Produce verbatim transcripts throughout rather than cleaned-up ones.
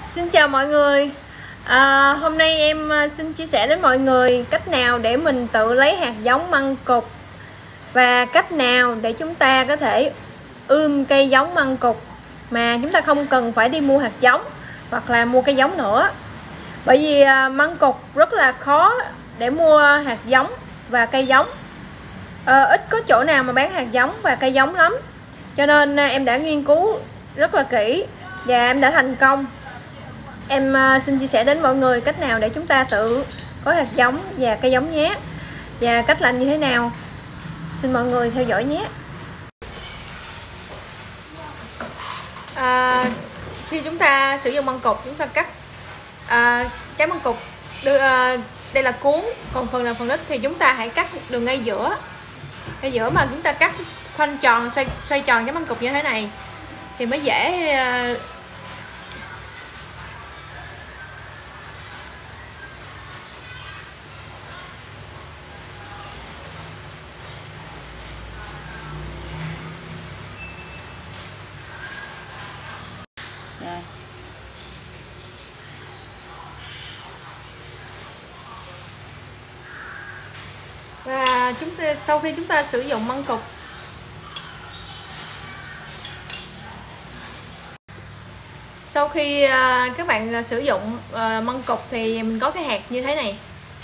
Xin chào mọi người. à, Hôm nay em xin chia sẻ đến mọi người cách nào để mình tự lấy hạt giống măng cụt và cách nào để chúng ta có thể ươm cây giống măng cụt mà chúng ta không cần phải đi mua hạt giống hoặc là mua cây giống nữa. Bởi vì măng cụt rất là khó để mua hạt giống và cây giống, à, ít có chỗ nào mà bán hạt giống và cây giống lắm. Cho nên em đã nghiên cứu rất là kỹ và em đã thành công. Em xin chia sẻ đến mọi người cách nào để chúng ta tự có hạt giống và cây giống nhé. Và cách làm như thế nào, xin mọi người theo dõi nhé. à, Khi chúng ta sử dụng măng cụt, chúng ta cắt à, trái măng cụt đưa, à, đây là cuốn, còn phần là phần ít thì chúng ta hãy cắt đường ngay giữa. Ngay giữa mà chúng ta cắt khoanh tròn, xoay, xoay tròn trái măng cụt như thế này thì mới dễ. à, Rồi. Và chúng ta sau khi chúng ta sử dụng măng cụt, sau khi uh, các bạn sử dụng uh, măng cụt thì mình có cái hạt như thế này.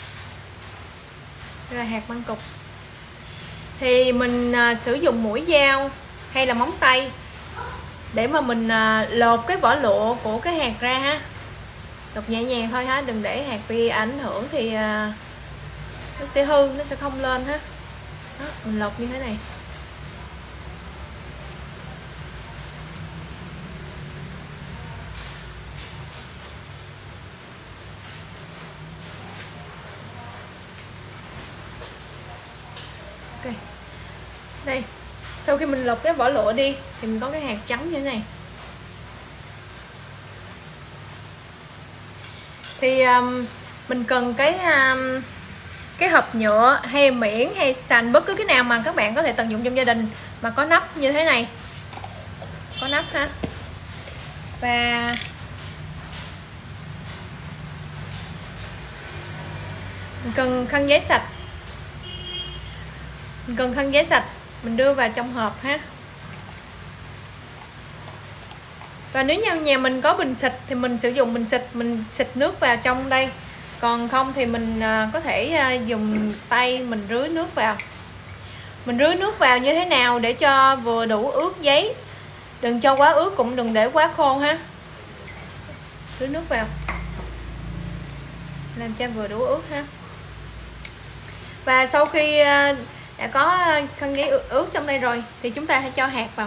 Đây là hạt măng cụt. Thì mình uh, sử dụng mũi dao hay là móng tay để mà mình uh, lột cái vỏ lụa của cái hạt ra ha. Lột nhẹ nhàng thôi ha, đừng để hạt bị ảnh hưởng thì uh, nó sẽ hư, nó sẽ không lên ha. Đó, mình lột như thế này. Ok. Đây, sau khi mình lột cái vỏ lụa đi thì mình có cái hạt trắng như thế này. Thì um, mình cần cái um, cái hộp nhựa hay miễn hay sành, bất cứ cái nào mà các bạn có thể tận dụng trong gia đình mà có nắp như thế này, có nắp ha. Và mình cần khăn giấy sạch, mình cần khăn giấy sạch mình đưa vào trong hộp ha. Và nếu như nhà mình có bình xịt thì mình sử dụng bình xịt, mình xịt nước vào trong đây. Còn không thì mình có thể dùng tay mình rưới nước vào. Mình rưới nước vào như thế nào để cho vừa đủ ướt giấy, đừng cho quá ướt cũng đừng để quá khô ha. Rưới nước vào làm cho vừa đủ ướt ha. Và sau khi đã có khăn giấy ướt trong đây rồi thì chúng ta hãy cho hạt vào.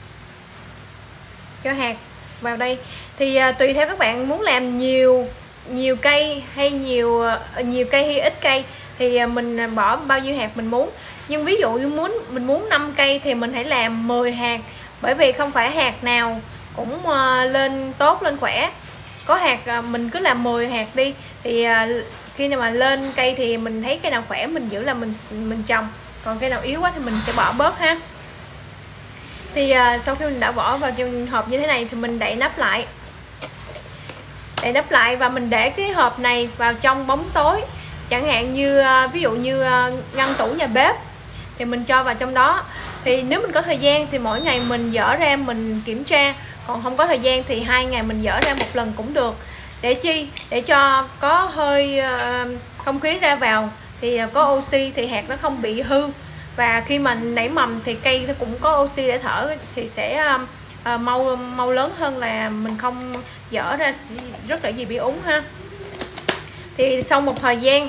Cho hạt vào đây. Thì tùy theo các bạn muốn làm nhiều nhiều cây hay nhiều nhiều cây hay ít cây thì mình bỏ bao nhiêu hạt mình muốn. Nhưng ví dụ như muốn mình muốn năm cây thì mình hãy làm mười hạt, bởi vì không phải hạt nào cũng lên tốt, lên khỏe. Có hạt mình cứ làm mười hạt đi, thì khi nào mà lên cây thì mình thấy cây nào khỏe mình giữ là mình mình trồng, còn cây nào yếu quá thì mình sẽ bỏ bớt ha. Thì sau khi mình đã bỏ vào trong hộp như thế này thì mình đậy nắp lại. Đậy nắp lại và mình để cái hộp này vào trong bóng tối. Chẳng hạn như ví dụ như ngăn tủ nhà bếp thì mình cho vào trong đó. Thì nếu mình có thời gian thì mỗi ngày mình dỡ ra mình kiểm tra, còn không có thời gian thì hai ngày mình dỡ ra một lần cũng được. Để chi? Để cho có hơi không khí ra vào thì có oxy thì hạt nó không bị hư. Và khi mà nảy mầm thì cây nó cũng có oxy để thở thì sẽ À, mau mau lớn hơn là mình không dở ra, rất là dễ bị úng ha. Thì sau một thời gian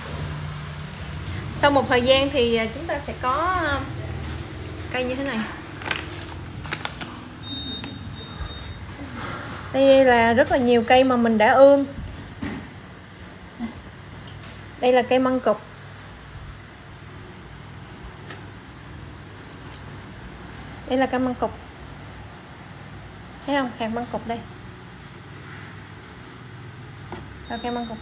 sau một thời gian thì chúng ta sẽ có cây như thế này. Đây là rất là nhiều cây mà mình đã ươm. Đây là cây măng cụt. Đây là cây măng cụt. Thấy không? Hạt măng cụt đây. Và cây măng cụt.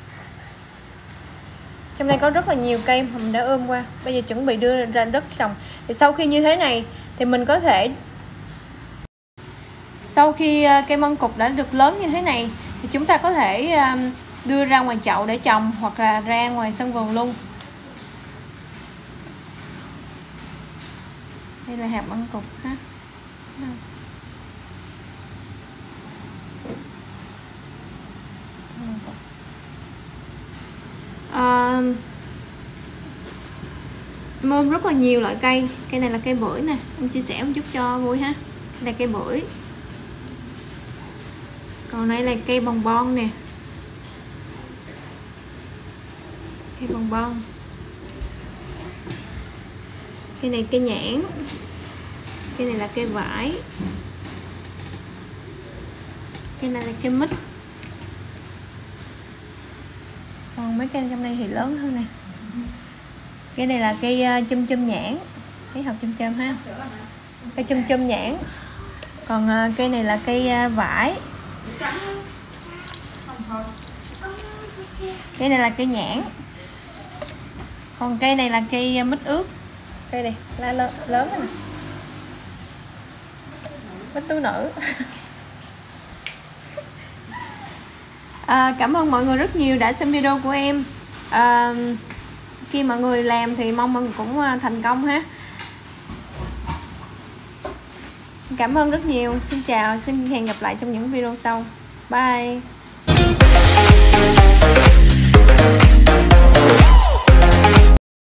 Trong đây có rất là nhiều cây mà mình đã ươm qua. Bây giờ chuẩn bị đưa ra đất trồng. Thì sau khi như thế này thì mình có thể sau khi cây măng cụt đã được lớn như thế này thì chúng ta có thể đưa ra ngoài chậu để trồng hoặc là ra ngoài sân vườn luôn. Đây là hạt măng cụt ha. À, mơm rất là nhiều loại cây. Cây này là cây bưởi nè, em chia sẻ một chút cho vui ha. Đây là cây bưởi. Còn đây là cây bồng bon nè, cây bồng bon. Cây này cây nhãn. Cây này là cây vải. Cây này là cây mít. Còn mấy cây trong đây thì lớn hơn nè. Cây này là cây chum chum nhãn. Thấy học chum chum ha. Cây chum chum nhãn. Còn cây này là cây vải. Cây này là cây nhãn. Còn cây này là cây mít ướt. Cây này lá lớn, lớn nè. Mít tú nữ. À, cảm ơn mọi người rất nhiều đã xem video của em. À, khi mọi người làm thì mong mọi người cũng thành công ha. Cảm ơn rất nhiều. Xin chào, xin hẹn gặp lại trong những video sau. Bye.